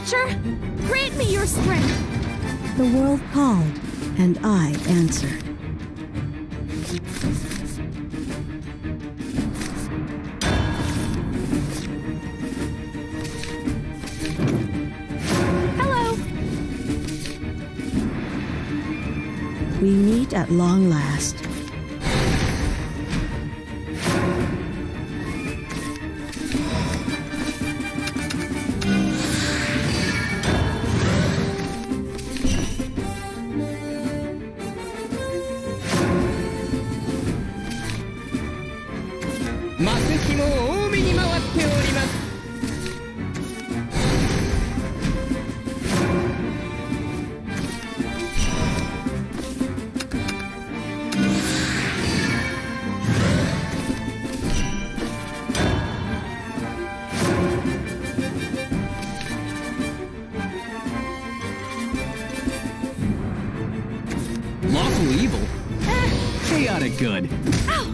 nature, grant me your strength. The world called, and I answered. Hello. We meet at long last. Lawful evil? Chaotic good. Ow!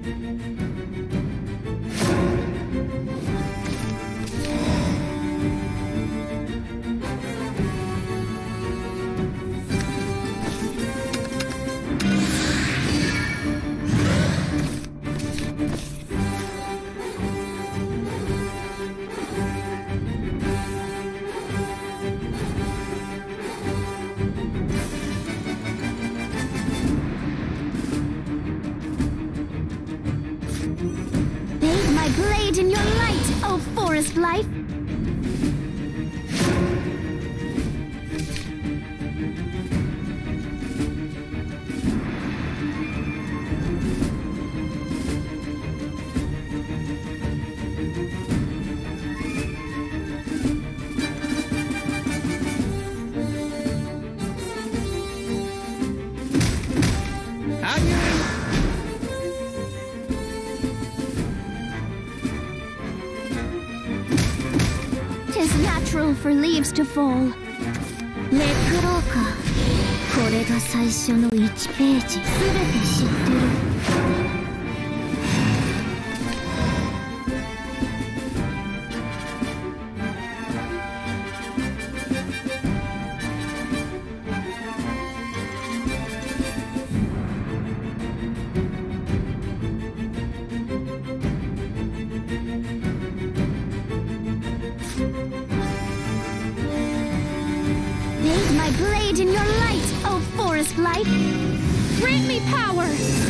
Bathe my blade in your light, O forest life!'Tis natural for leaves to fall. めくろうか。これが最初の1ページ。すべて知ってる。Bathe my blade in your light, O forest life! Grant me power!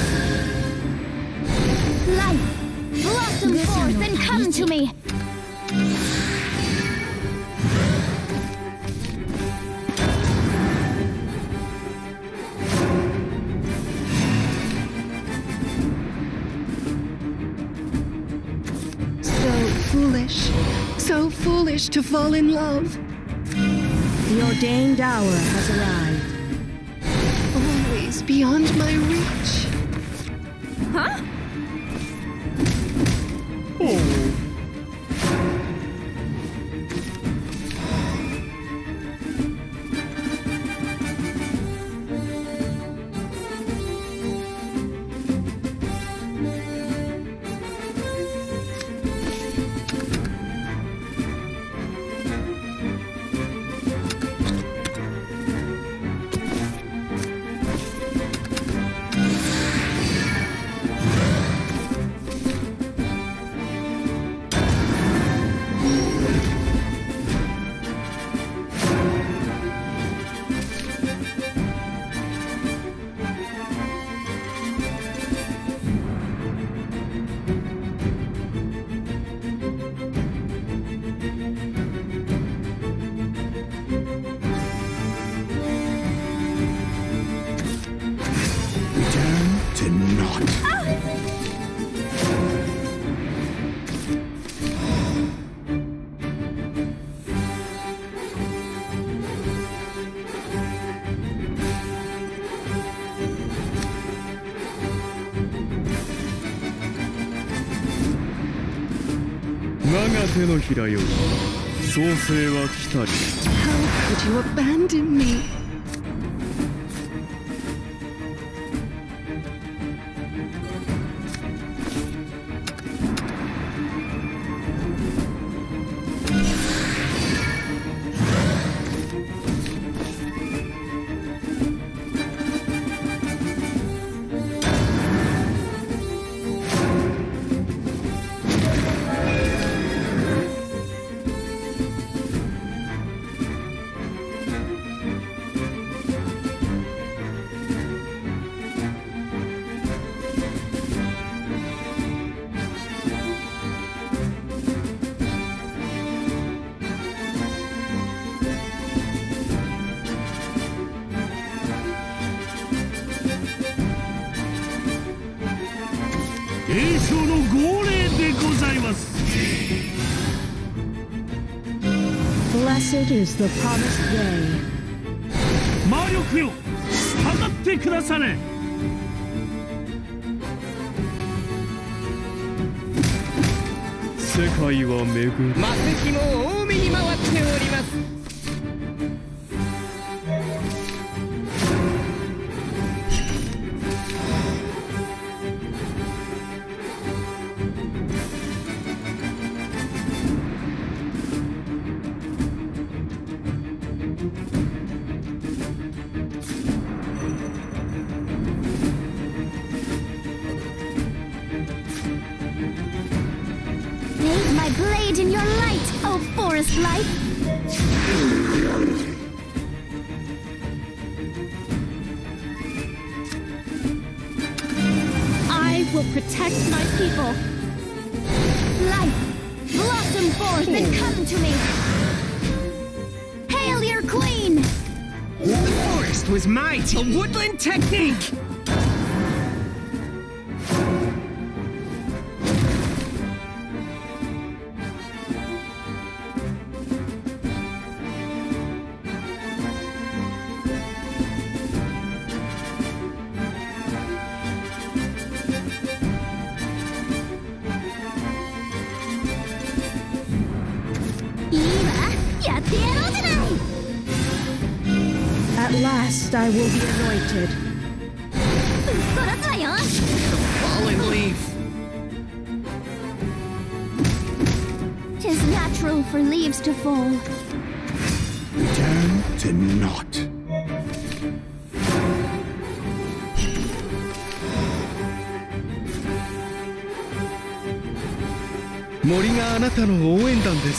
Life, blossom forth and come to me! So foolish to fall in love. The ordained hour has arrived. Always beyond my reach. Huh? To naught. How could you abandon me? 栄翔の号令でございます。 Blessed is the promised day. 魔力よ、従ってくだされ。世界は巡る。 魔石も多めに回っております。 Bathe my blade in your light, O forest life! I will protect my people. Life, blossom forth and come to me. Hail your queen! The forest was might, a woodland technique. At last I will be anointed. Fallen leaf. 'Tis natural for leaves to fall. Return to naught. 森があなたの応援団です。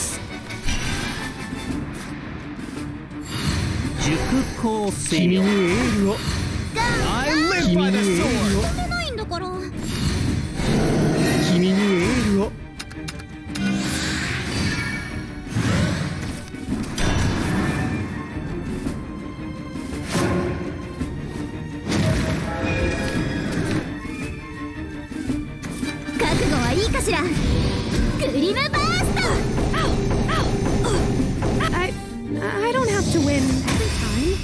塾講生君にエールを。 I live by the sword. 止めないんだから。 君にエールを。 覚悟はいいかしら。グリムバースト。 I don't have to win every time.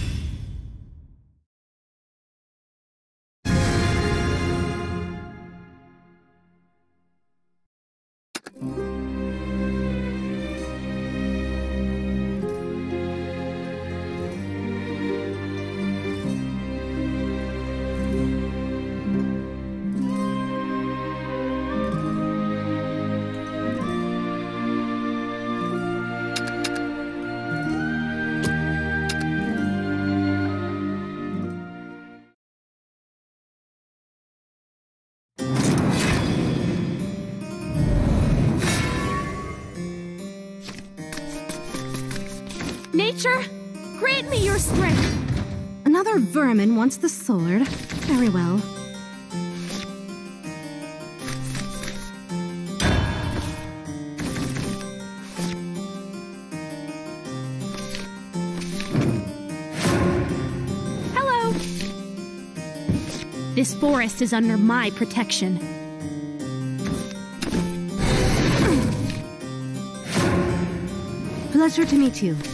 Nature, grant me your strength. Another vermin wants the sword. Very well. Hello. This forest is under my protection. Pleasure to meet you.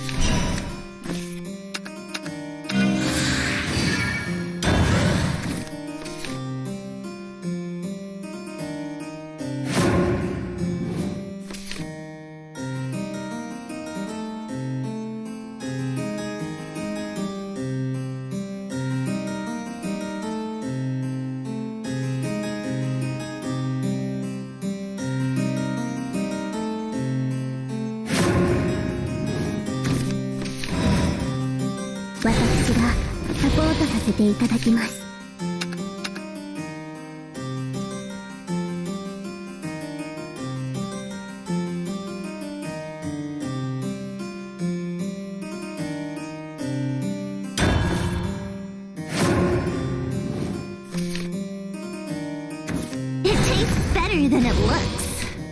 It tastes better than it looks.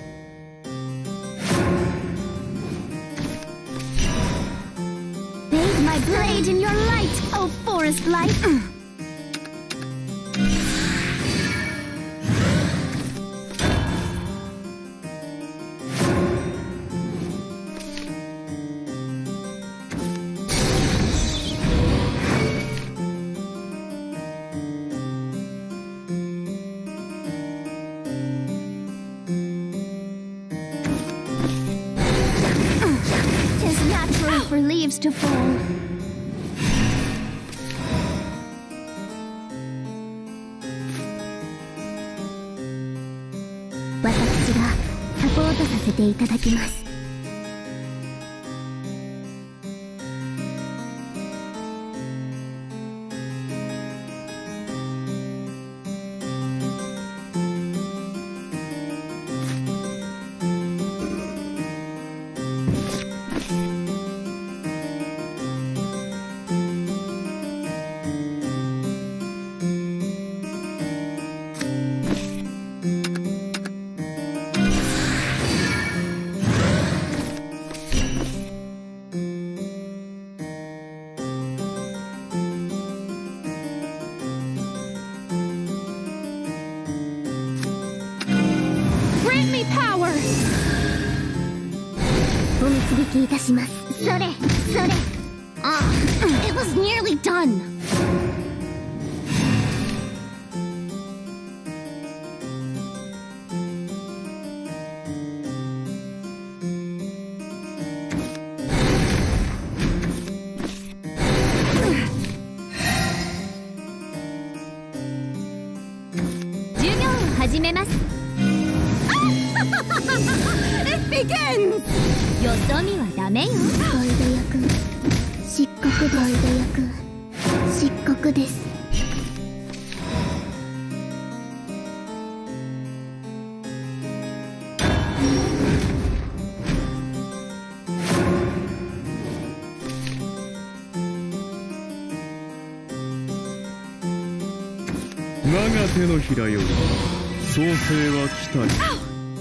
Bathe my blade in your light, O forest life. leaves to fall. 私がサポートさせていただきます。お導きいたします。それそれ。あ、it was nearly done. 授業を始めます。 It begins! よそ見はダメよ。バイド役失格。バイド役失格です。 我が手のひらより創世は来たり。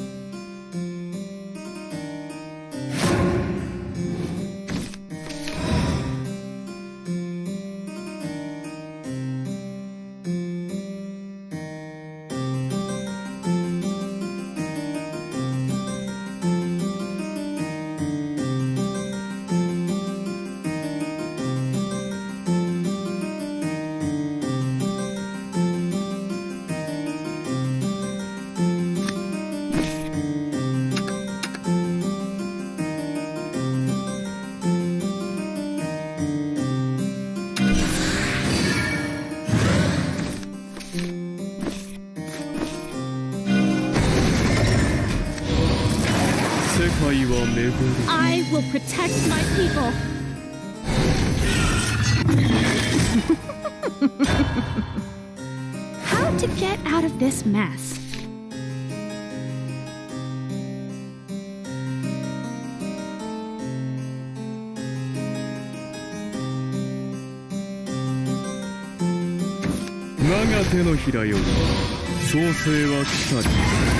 I will protect my people. How to get out of this mess? 我が手のひらより創世は来たり。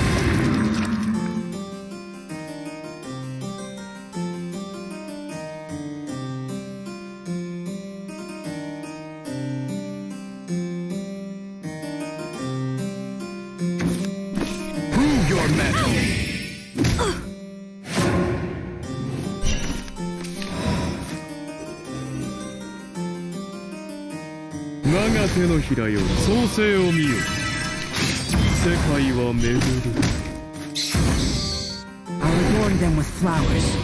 我が手のひらより創世を見よ。世界は巡る。 I'll adorn them with flowers.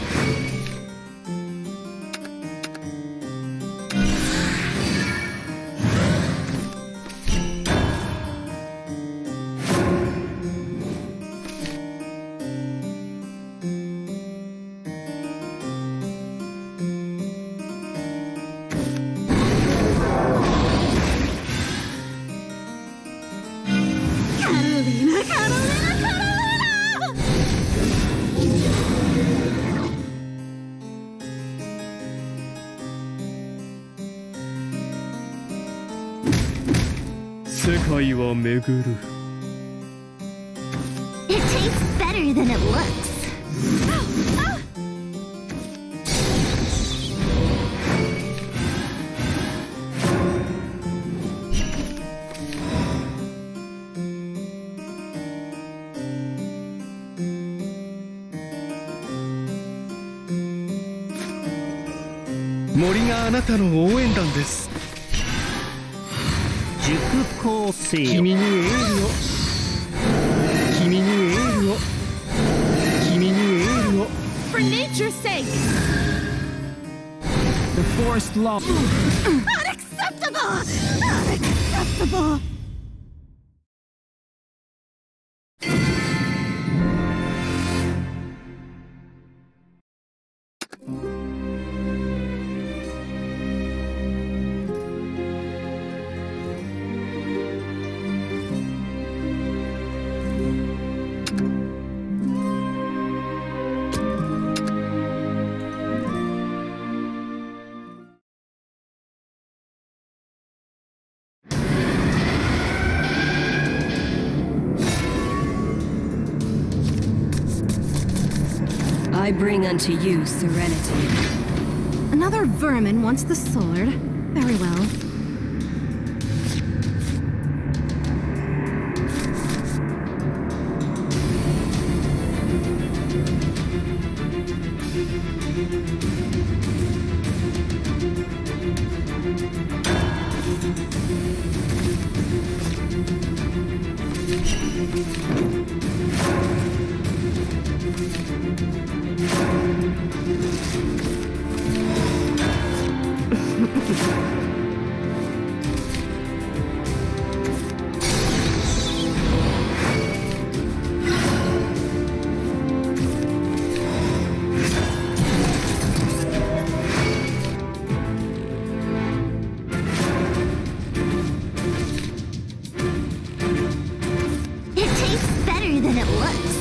世界は巡る。 It tastes better than it looks. 「森があなたの応援団です。 塾講生よ。 君にエールを。君にエールを。君にエールを。 For nature's sake! forest law. Unacceptable! Unacceptable! I bring unto you serenity. Another vermin wants the sword. Very well. It tastes better than it looks.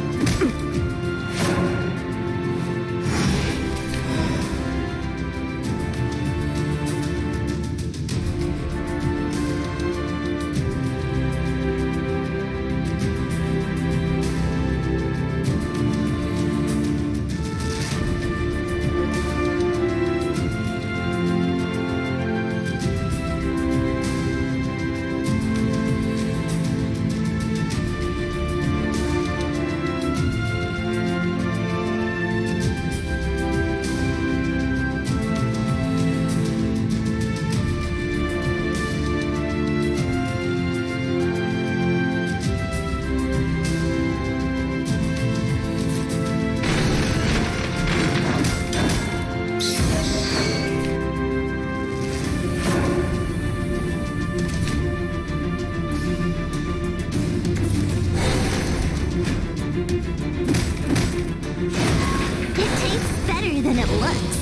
It tastes better than it looks.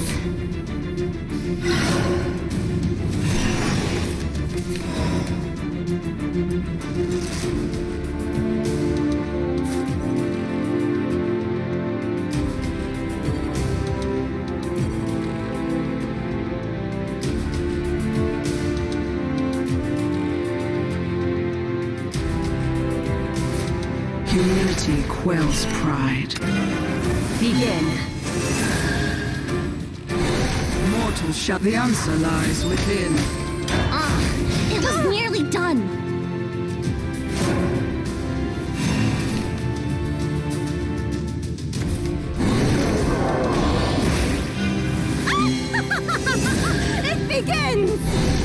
Humility quells pride. Begin. Mortals shall. The answer lies within. It was nearly done. It begins!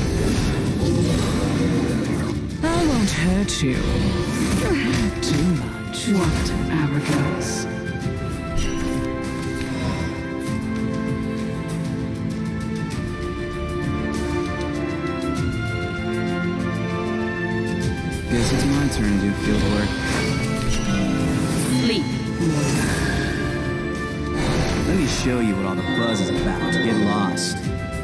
I won't hurt you. Too much. What arrogance. Guess it's my turn to do field work. Sleep, mortal. Let me show you what all the buzz is about. Get lost.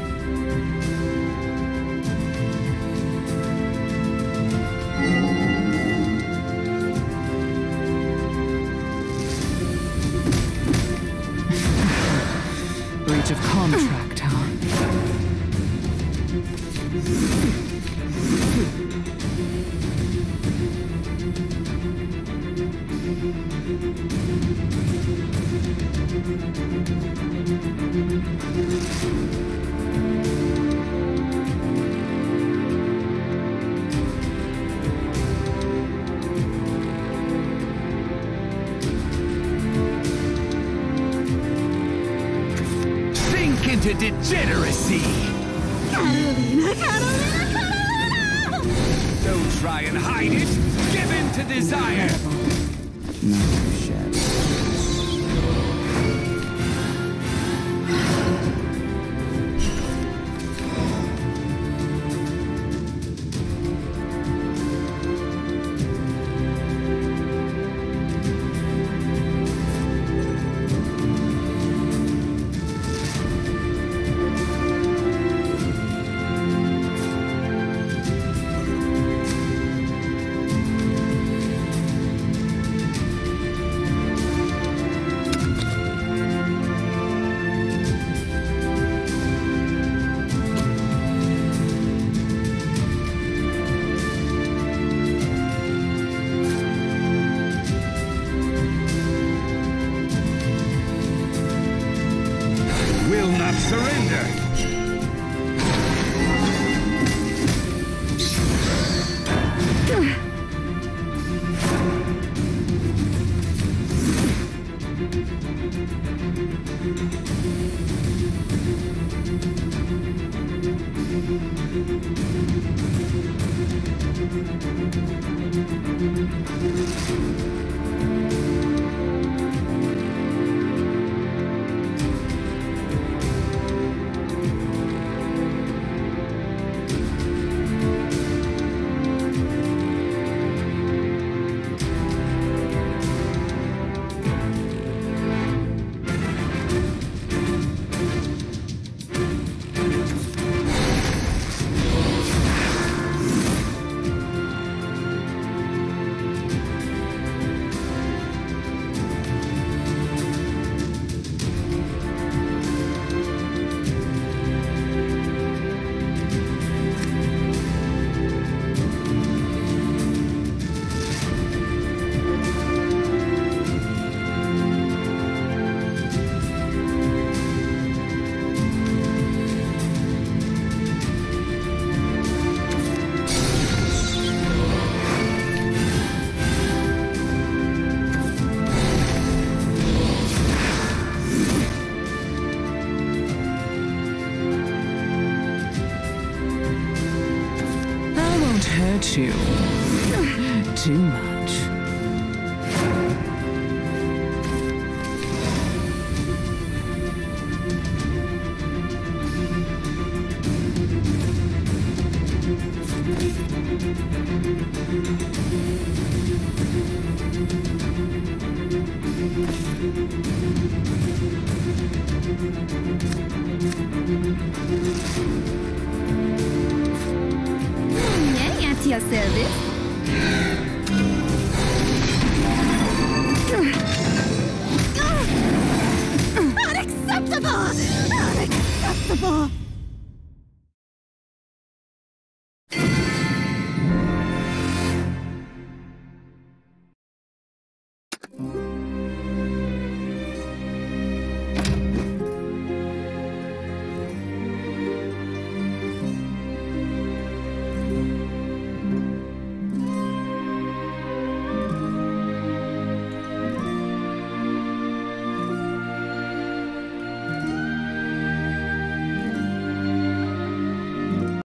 Breach of contract, huh? Sink into degeneracy! Catalina, Catalina, Catalina! Don't try and hide it! Give in to desire! No shit. at you. Too much.